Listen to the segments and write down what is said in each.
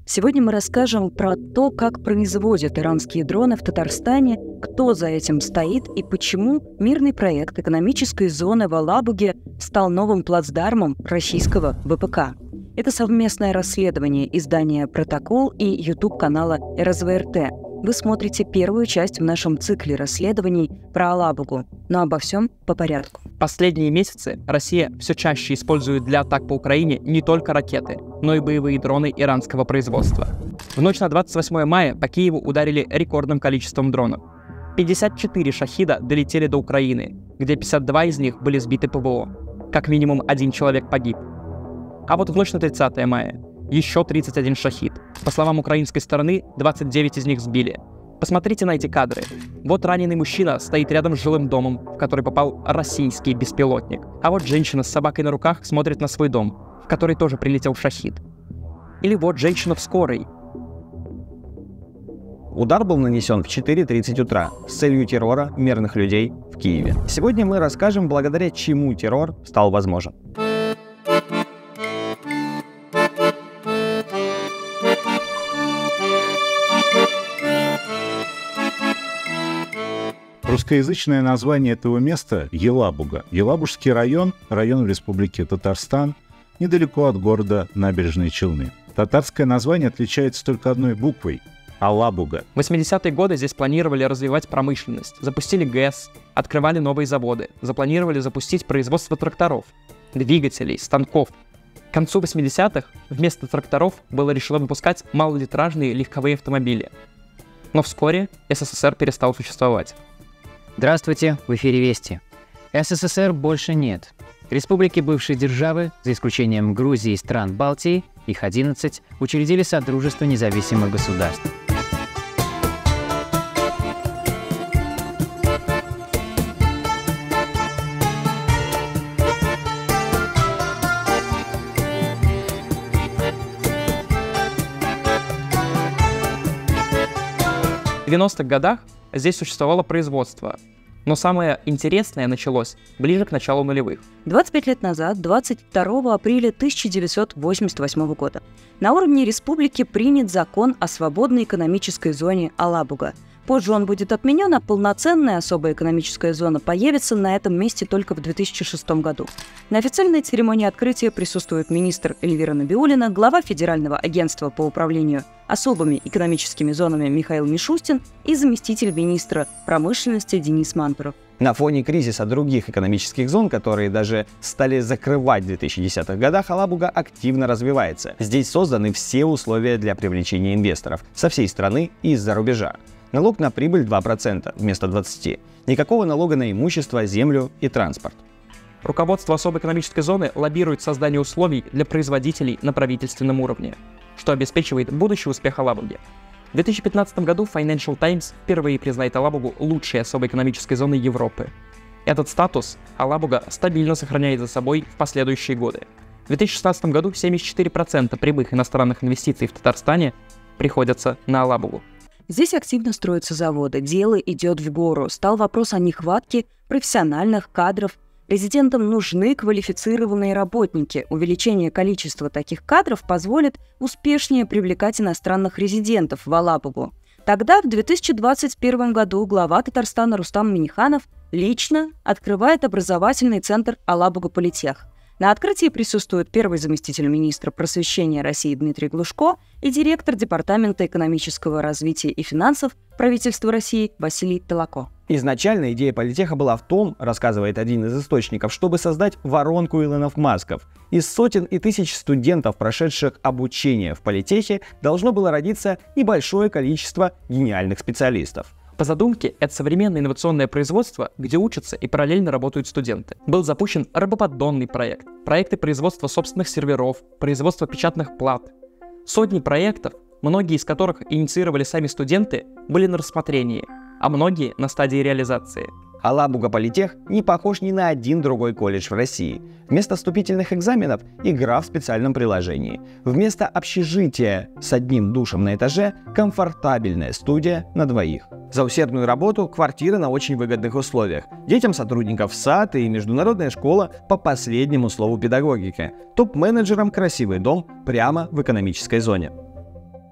Сегодня мы расскажем про то, как производят иранские дроны в Татарстане, кто за этим стоит и почему мирный проект экономической зоны в Алабуге стал новым плацдармом российского ВПК. Это совместное расследование издания «Протокол» и YouTube-канала РСВРТ. Вы смотрите первую часть в нашем цикле расследований про Алабугу, но обо всем по порядку. Последние месяцы Россия все чаще использует для атак по Украине не только ракеты, но и боевые дроны иранского производства. В ночь на 28 мая по Киеву ударили рекордным количеством дронов. 54 «Шахида» долетели до Украины, где 52 из них были сбиты ПВО. Как минимум один человек погиб. А вот в ночь на 30 мая еще 31 «Шахид». По словам украинской стороны, 29 из них сбили. Посмотрите на эти кадры. Вот раненый мужчина стоит рядом с жилым домом, в который попал российский беспилотник. А вот женщина с собакой на руках смотрит на свой дом, в который тоже прилетел «Шахид». Или вот женщина в скорой. Удар был нанесен в 4:30 утра с целью террора мирных людей в Киеве. Сегодня мы расскажем, благодаря чему террор стал возможен. Русскоязычное название этого места – Елабуга. Елабужский район в Республике Татарстан, недалеко от города Набережные Челны. Татарское название отличается только одной буквой – Алабуга. В 80-е годы здесь планировали развивать промышленность, запустили ГЭС, открывали новые заводы, запланировали запустить производство тракторов, двигателей, станков. К концу 80-х вместо тракторов было решено выпускать малолитражные легковые автомобили. Но вскоре СССР перестал существовать. Здравствуйте, в эфире Вести. СССР больше нет. Республики бывшей державы, за исключением Грузии и стран Балтии, их 11, учредили Содружество независимых государств. В 90-х годах здесь существовало производство, но самое интересное началось ближе к началу нулевых. 25 лет назад, 22 апреля 1988 года, на уровне республики принят закон о свободной экономической зоне Алабуга. Позже он будет отменен, а полноценная особая экономическая зона появится на этом месте только в 2006 году. На официальной церемонии открытия присутствует министр Эльвира Набиуллина, глава Федерального агентства по управлению особыми экономическими зонами Михаил Мишустин и заместитель министра промышленности Денис Мантуров. На фоне кризиса других экономических зон, которые даже стали закрывать в 2010-х годах, Алабуга активно развивается. Здесь созданы все условия для привлечения инвесторов со всей страны и из-за рубежа. Налог на прибыль 2% вместо 20%. Никакого налога на имущество, землю и транспорт. Руководство особой экономической зоны лоббирует создание условий для производителей на правительственном уровне, что обеспечивает будущий успех Алабуги. В 2015 году Financial Times впервые признает Алабугу лучшей особой экономической зоной Европы. Этот статус Алабуга стабильно сохраняет за собой в последующие годы. В 2016 году 74% прямых иностранных инвестиций в Татарстане приходятся на Алабугу. Здесь активно строятся заводы, дело идет в гору. Стал вопрос о нехватке профессиональных кадров. Резидентам нужны квалифицированные работники. Увеличение количества таких кадров позволит успешнее привлекать иностранных резидентов в Алабугу. Тогда, в 2021 году, глава Татарстана Рустам Минниханов лично открывает образовательный центр Алабуга-Политех. На открытии присутствует первый заместитель министра просвещения России Дмитрий Глушко и директор Департамента экономического развития и финансов правительства России Василий Толоко. Изначально идея политеха была в том, рассказывает один из источников, чтобы создать воронку Илонов Масков. Из сотен и тысяч студентов, прошедших обучение в политехе, должно было родиться небольшое количество гениальных специалистов. По задумке, это современное инновационное производство, где учатся и параллельно работают студенты. Был запущен рабоподдонный проект, проекты производства собственных серверов, производства печатных плат. Сотни проектов, многие из которых инициировали сами студенты, были на рассмотрении, а многие на стадии реализации. Алабуга Политех не похож ни на один другой колледж в России. Вместо вступительных экзаменов – игра в специальном приложении. Вместо общежития с одним душем на этаже – комфортабельная студия на двоих. За усердную работу – квартиры на очень выгодных условиях. Детям сотрудников сад и международная школа по последнему слову педагогики. Топ-менеджерам красивый дом прямо в экономической зоне.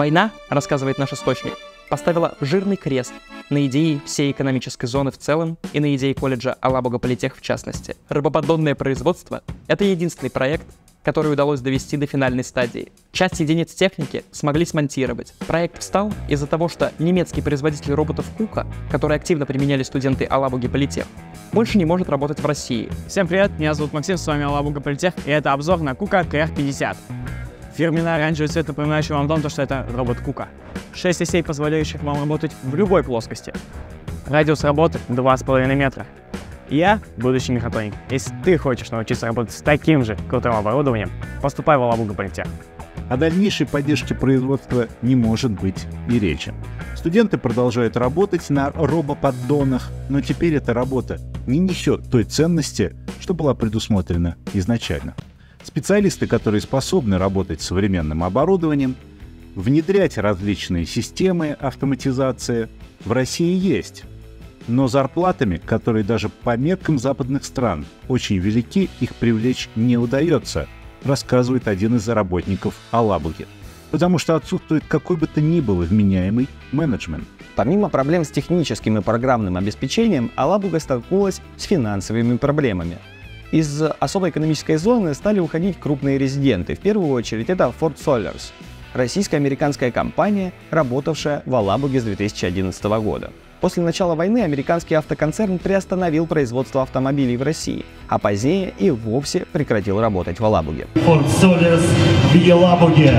Война, рассказывает наш источник, поставила жирный крест на идее всей экономической зоны в целом и на идее колледжа Алабуга Политех в частности. Рыбоподдонное производство — это единственный проект, который удалось довести до финальной стадии. Часть единиц техники смогли смонтировать. Проект встал из-за того, что немецкий производитель роботов Кука, который активно применяли студенты Алабуги Политех, больше не может работать в России. Всем привет, меня зовут Максим, с вами Алабуга Политех, и это обзор на Кука KR50. Фирменный оранжевый цвет, напоминающий вам о том, что это робот Кука. 6 осей, позволяющих вам работать в любой плоскости. Радиус работы 2,5 метра. Я будущий мехатроник. Если ты хочешь научиться работать с таким же крутым оборудованием, поступай в Алабуга Политех. О дальнейшей поддержке производства не может быть и речи. Студенты продолжают работать на робоподдонах, но теперь эта работа не несет той ценности, что была предусмотрена изначально. Специалисты, которые способны работать с современным оборудованием, внедрять различные системы автоматизации, в России есть. Но зарплатами, которые даже по меркам западных стран очень велики, их привлечь не удается, рассказывает один из работников Алабуги. Потому что отсутствует какой бы то ни было вменяемый менеджмент. Помимо проблем с техническим и программным обеспечением, Алабуга столкнулась с финансовыми проблемами. Из особой экономической зоны стали уходить крупные резиденты. В первую очередь это Ford Solars, российско-американская компания, работавшая в Алабуге с 2011 года. После начала войны американский автоконцерн приостановил производство автомобилей в России, а позднее и вовсе прекратил работать в Алабуге. Ford Solars в Алабуге.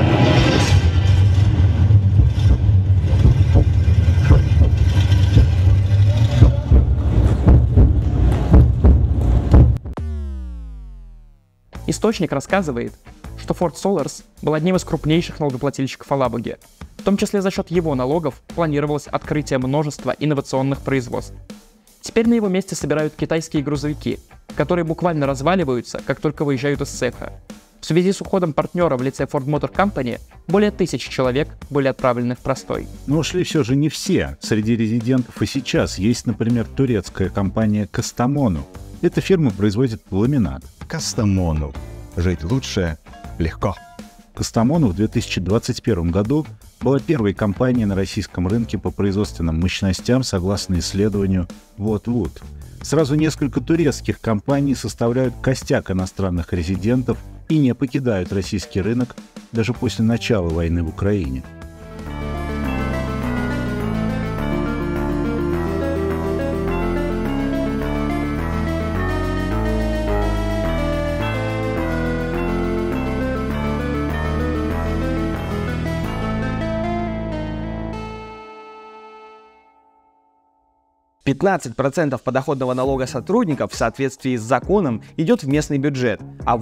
Источник рассказывает, что Ford Solars был одним из крупнейших налогоплательщиков Алабуги. В том числе за счет его налогов планировалось открытие множества инновационных производств. Теперь на его месте собирают китайские грузовики, которые буквально разваливаются, как только выезжают из цеха. В связи с уходом партнера в лице Ford Motor Company более 1000 человек были отправлены в простой. Но ушли все же не все. Среди резидентов и сейчас есть, например, турецкая компания Kastamonu. Эта фирма производит ламинат. Kastamonu. Жить лучше легко. Kastamonu в 2021 году была первой компанией на российском рынке по производственным мощностям, согласно исследованию Wood. Сразу несколько турецких компаний составляют костяк иностранных резидентов и не покидают российский рынок даже после начала войны в Украине. %15 подоходного налога сотрудников в соответствии с законом идет в местный бюджет, а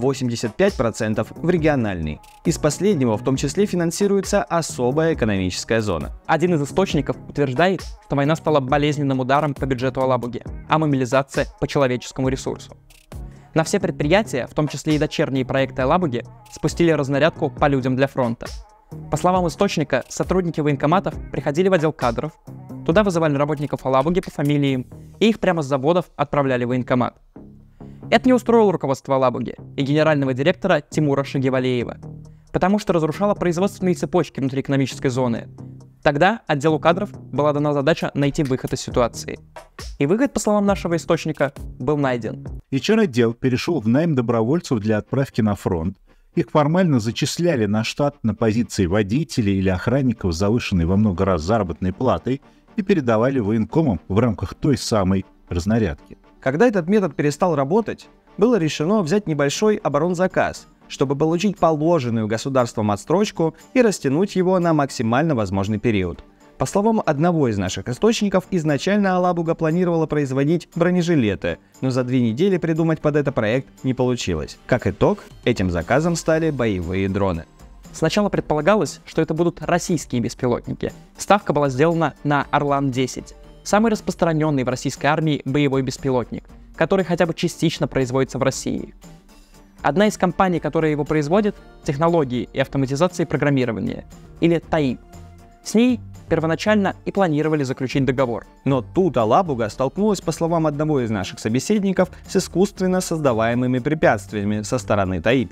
85% в региональный. Из последнего в том числе финансируется особая экономическая зона. Один из источников утверждает, что война стала болезненным ударом по бюджету Алабуги, а мобилизация по человеческому ресурсу. На все предприятия, в том числе и дочерние проекты Алабуги, спустили разнарядку по людям для фронта. По словам источника, сотрудники военкоматов приходили в отдел кадров, туда вызывали работников Алабуги по фамилиям, и их прямо с заводов отправляли в военкомат. Это не устроило руководство Алабуги и генерального директора Тимура Шагивалеева, потому что разрушало производственные цепочки внутри экономической зоны. Тогда отделу кадров была дана задача найти выход из ситуации. И выход, по словам нашего источника, был найден. HR-отдел перешел в найм добровольцев для отправки на фронт. Их формально зачисляли на штат на позиции водителей или охранников с завышенной во много раз заработной платой и передавали военкомам в рамках той самой разнарядки. Когда этот метод перестал работать, было решено взять небольшой оборонзаказ, чтобы получить положенную государством отсрочку и растянуть его на максимально возможный период. По словам одного из наших источников, изначально Алабуга планировала производить бронежилеты, но за 2 недели придумать под это проект не получилось. Как итог, этим заказом стали боевые дроны. Сначала предполагалось, что это будут российские беспилотники. Ставка была сделана на Орлан-10, самый распространенный в российской армии боевой беспилотник, который хотя бы частично производится в России. Одна из компаний, которая его производит, технологии и автоматизации программирования, или ТАИП. С ней первоначально и планировали заключить договор. Но тут Алабуга столкнулась, по словам одного из наших собеседников, с искусственно создаваемыми препятствиями со стороны ТАИПа.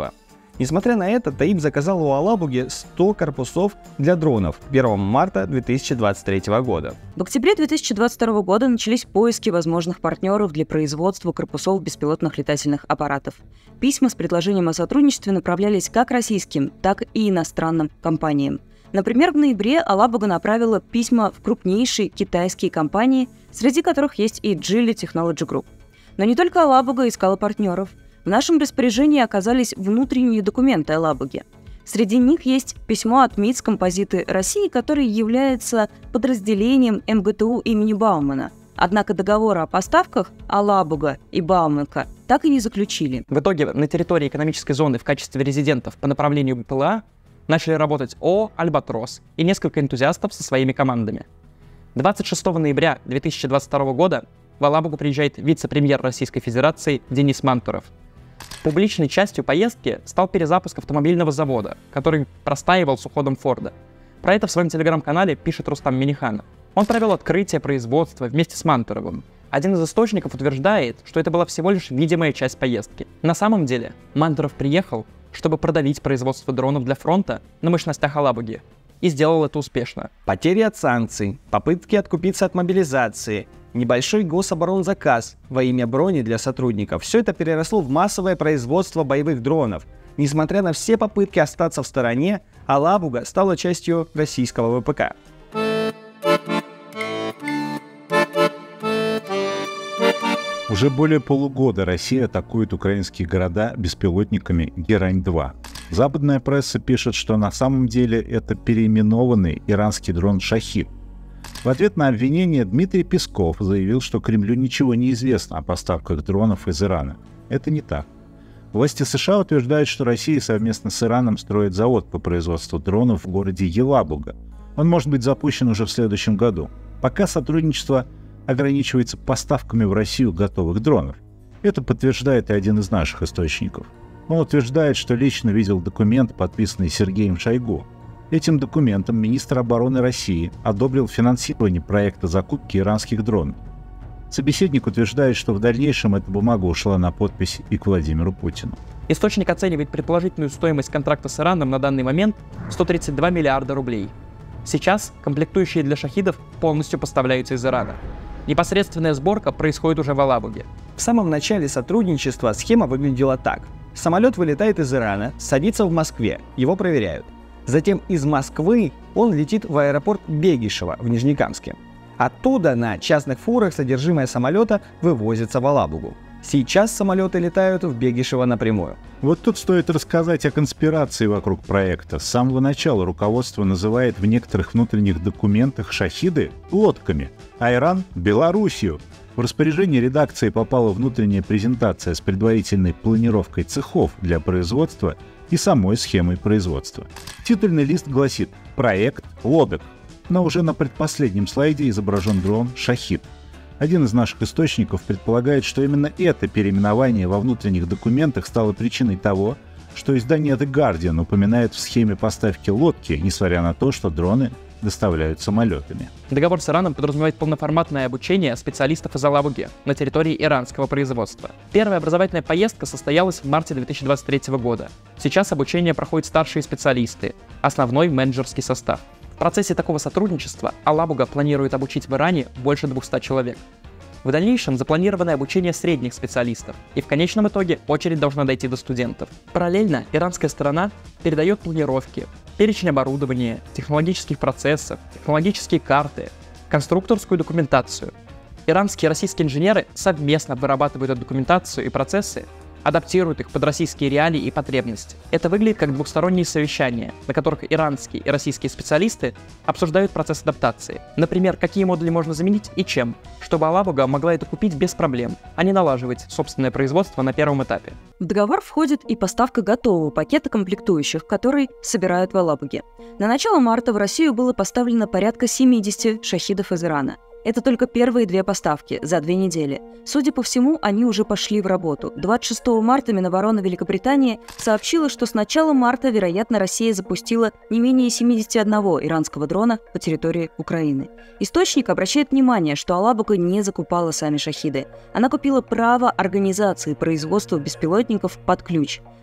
Несмотря на это, Таиб заказал у Алабуги 100 корпусов для дронов 1 марта 2023 года. В октябре 2022 года начались поиски возможных партнеров для производства корпусов беспилотных летательных аппаратов. Письма с предложением о сотрудничестве направлялись как российским, так и иностранным компаниям. Например, в ноябре Алабуга направила письма в крупнейшие китайские компании, среди которых есть и Geely Technology Group. Но не только Алабуга искала партнеров. В нашем распоряжении оказались внутренние документы Алабуги. Среди них есть письмо от МИД Композиты России, который является подразделением МГТУ имени Баумана. Однако договора о поставках Алабуга и Бауманка так и не заключили. В итоге на территории экономической зоны в качестве резидентов по направлению БПЛА начали работать ООО «Альбатрос» и несколько энтузиастов со своими командами. 26 ноября 2022 года в Алабугу приезжает вице-премьер Российской Федерации Денис Мантуров. Публичной частью поездки стал перезапуск автомобильного завода, который простаивал с уходом Форда. Про это в своем телеграм-канале пишет Рустам Минниханов. Он провел открытие производства вместе с Мантуровым. Один из источников утверждает, что это была всего лишь видимая часть поездки. На самом деле, Мантуров приехал, чтобы продавить производство дронов для фронта на мощностях Алабуги. И сделал это успешно. Потери от санкций, попытки откупиться от мобилизации, небольшой гособоронзаказ во имя брони для сотрудников – все это переросло в массовое производство боевых дронов. Несмотря на все попытки остаться в стороне, Алабуга стала частью российского ВПК. Уже более полугода Россия атакует украинские города беспилотниками Герань-2. Западная пресса пишет, что на самом деле это переименованный иранский дрон «Шахид». В ответ на обвинение Дмитрий Песков заявил, что Кремлю ничего не известно о поставках дронов из Ирана. Это не так. Власти США утверждают, что Россия совместно с Ираном строит завод по производству дронов в городе Елабуга. Он может быть запущен уже в следующем году. Пока сотрудничество ограничивается поставками в Россию готовых дронов. Это подтверждает и один из наших источников. Он утверждает, что лично видел документ, подписанный Сергеем Шойгу. Этим документом министр обороны России одобрил финансирование проекта закупки иранских дронов. Собеседник утверждает, что в дальнейшем эта бумага ушла на подпись и к Владимиру Путину. Источник оценивает предположительную стоимость контракта с Ираном на данный момент 132 миллиарда рублей. Сейчас комплектующие для шахидов полностью поставляются из Ирана. Непосредственная сборка происходит уже в Алабуге. В самом начале сотрудничества схема выглядела так. Самолет вылетает из Ирана, садится в Москве, его проверяют. Затем из Москвы он летит в аэропорт Бегишево в Нижнекамске. Оттуда на частных фурах содержимое самолета вывозится в Алабугу. Сейчас самолеты летают в Бегишево напрямую. Вот тут стоит рассказать о конспирации вокруг проекта. С самого начала руководство называет в некоторых внутренних документах шахиды лодками, а Иран — Белоруссию. В распоряжение редакции попала внутренняя презентация с предварительной планировкой цехов для производства и самой схемой производства. Титульный лист гласит «Проект лодок», но уже на предпоследнем слайде изображен дрон «Шахид». Один из наших источников предполагает, что именно это переименование во внутренних документах стало причиной того, что издание The Guardian упоминает в схеме поставки лодки, несмотря на то, что дроны доставляют самолетами. Договор с Ираном подразумевает полноформатное обучение специалистов из Алабуги на территории иранского производства. Первая образовательная поездка состоялась в марте 2023 года. Сейчас обучение проходят старшие специалисты, основной менеджерский состав. В процессе такого сотрудничества Алабуга планирует обучить в Иране больше 200 человек. В дальнейшем запланировано обучение средних специалистов, и в конечном итоге очередь должна дойти до студентов. Параллельно иранская сторона передает планировки, перечень оборудования, технологических процессов, технологические карты, конструкторскую документацию. Иранские и российские инженеры совместно вырабатывают эту документацию и процессы, адаптируют их под российские реалии и потребности. Это выглядит как двухсторонние совещания, на которых иранские и российские специалисты обсуждают процесс адаптации. Например, какие модули можно заменить и чем, чтобы Алабуга могла это купить без проблем, а не налаживать собственное производство на первом этапе. В договор входит и поставка готового пакета комплектующих, который собирают в Алабуге. На начало марта в Россию было поставлено порядка 70 шахидов из Ирана. Это только первые 2 поставки за 2 недели. Судя по всему, они уже пошли в работу. 26 марта Минобороны Великобритании сообщила, что с начала марта, вероятно, Россия запустила не менее 71 иранского дрона по территории Украины. Источник обращает внимание, что Алабуга не закупала сами шахиды. Она купила право организации производства беспилотников под ключ.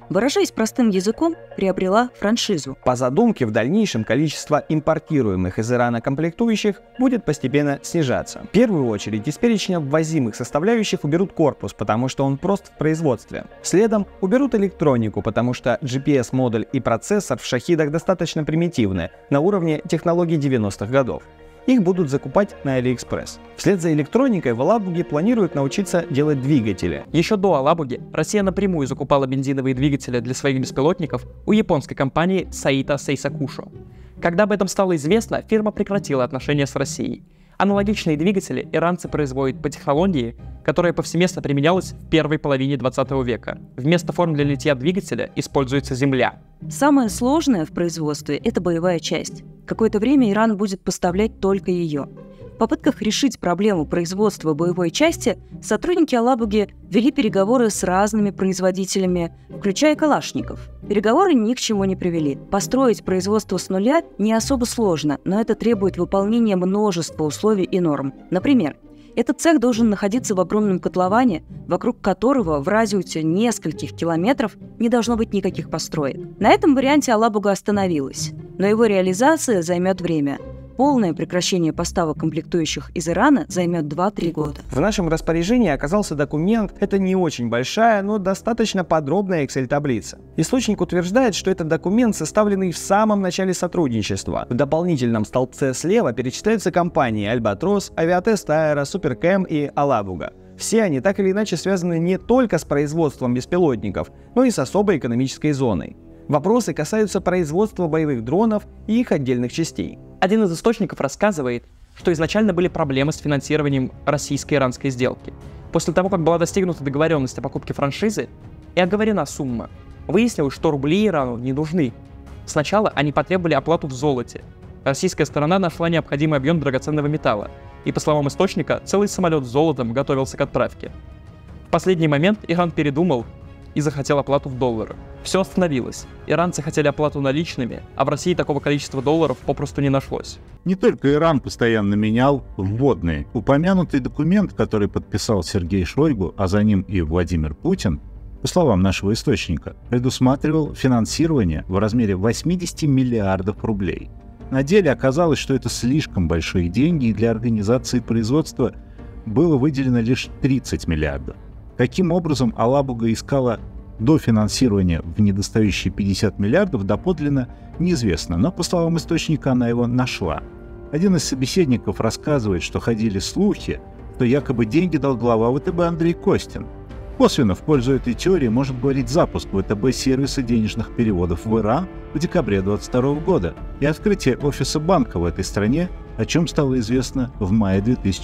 Выражаясь простым языком, приобрела франшизу. По задумке, в дальнейшем количество импортируемых из Ирана комплектующих будет постепенно снижаться. В первую очередь из перечня ввозимых составляющих уберут корпус, потому что он прост в производстве. Следом уберут электронику, потому что GPS-модуль и процессор в шахидах достаточно примитивны, на уровне технологий 90-х годов. Их будут закупать на Алиэкспресс. Вслед за электроникой в Алабуге планируют научиться делать двигатели. Еще до Алабуги Россия напрямую закупала бензиновые двигатели для своих беспилотников у японской компании Saito Seisakusho. Когда об этом стало известно, фирма прекратила отношения с Россией. Аналогичные двигатели иранцы производят по технологии, которая повсеместно применялась в первой половине 20 века. Вместо форм для литья двигателя используется земля. Самое сложное в производстве – это боевая часть. Какое-то время Иран будет поставлять только ее. В попытках решить проблему производства боевой части сотрудники Алабуги вели переговоры с разными производителями, включая Калашников. Переговоры ни к чему не привели. Построить производство с нуля не особо сложно, но это требует выполнения множества условий и норм. Например, этот цех должен находиться в огромном котловане, вокруг которого в радиусе нескольких километров не должно быть никаких построек. На этом варианте Алабуга остановилась, но его реализация займет время. Полное прекращение поставок комплектующих из Ирана займет 2-3 года. В нашем распоряжении оказался документ, это не очень большая, но достаточно подробная Excel-таблица. Источник утверждает, что этот документ, составленный в самом начале сотрудничества. В дополнительном столбце слева перечисляются компании Альбатрос, Авиатест Аэро, Суперкэм и Алабуга. Все они так или иначе связаны не только с производством беспилотников, но и с особой экономической зоной. Вопросы касаются производства боевых дронов и их отдельных частей. Один из источников рассказывает, что изначально были проблемы с финансированием российско-иранской сделки. После того, как была достигнута договоренность о покупке франшизы и оговорена сумма, выяснилось, что рубли Ирану не нужны. Сначала они потребовали оплату в золоте. Российская сторона нашла необходимый объем драгоценного металла, и, по словам источника, целый самолет с золотом готовился к отправке. В последний момент Иран передумал и захотел оплату в долларах. Все остановилось. Иранцы хотели оплату наличными, а в России такого количества долларов попросту не нашлось. Не только Иран постоянно менял вводные. Упомянутый документ, который подписал Сергей Шойгу, а за ним и Владимир Путин, по словам нашего источника, предусматривал финансирование в размере 80 миллиардов рублей. На деле оказалось, что это слишком большие деньги, и для организации производства было выделено лишь 30 миллиардов. Каким образом Алабуга искала дофинансирование в недостающие 50 миллиардов, доподлинно неизвестно, но, по словам источника, она его нашла. Один из собеседников рассказывает, что ходили слухи, что якобы деньги дал глава ВТБ Андрей Костин. Косвенно в пользу этой теории может говорить запуск ВТБ сервиса денежных переводов в Иран в декабре 2022 года и открытие офиса банка в этой стране, о чем стало известно в мае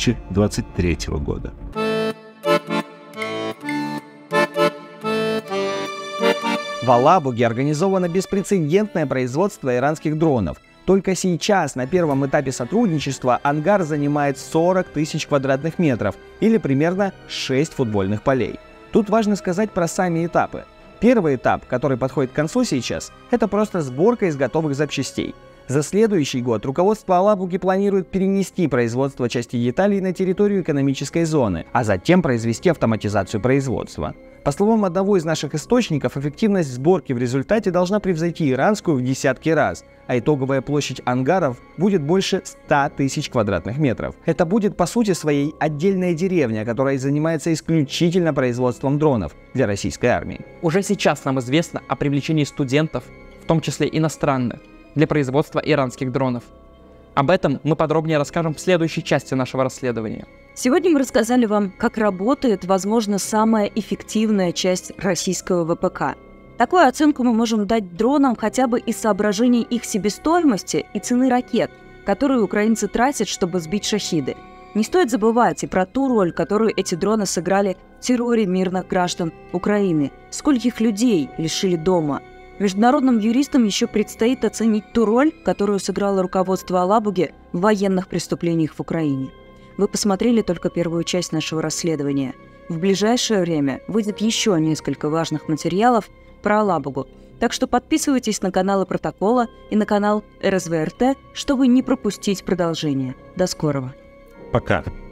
2023 года. В Алабуге организовано беспрецедентное производство иранских дронов. Только сейчас, на первом этапе сотрудничества, ангар занимает 40 тысяч квадратных метров, или примерно 6 футбольных полей. Тут важно сказать про сами этапы. Первый этап, который подходит к концу сейчас, это просто сборка из готовых запчастей. За следующий год руководство Алабуги планирует перенести производство части деталей на территорию экономической зоны, а затем произвести автоматизацию производства. По словам одного из наших источников, эффективность сборки в результате должна превзойти иранскую в десятки раз, а итоговая площадь ангаров будет больше 100 тысяч квадратных метров. Это будет по сути своей отдельная деревня, которая занимается исключительно производством дронов для российской армии. Уже сейчас нам известно о привлечении студентов, в том числе иностранных, для производства иранских дронов. Об этом мы подробнее расскажем в следующей части нашего расследования. Сегодня мы рассказали вам, как работает, возможно, самая эффективная часть российского ВПК. Такую оценку мы можем дать дронам хотя бы из соображений их себестоимости и цены ракет, которые украинцы тратят, чтобы сбить шахиды. Не стоит забывать и про ту роль, которую эти дроны сыграли в терроре мирных граждан Украины. Скольких людей лишили дома. Международным юристам еще предстоит оценить ту роль, которую сыграло руководство Алабуги в военных преступлениях в Украине. Вы посмотрели только первую часть нашего расследования. В ближайшее время выйдет еще несколько важных материалов про Алабугу, так что подписывайтесь на каналы Протокола и на канал РСВРТ, чтобы не пропустить продолжение. До скорого. Пока.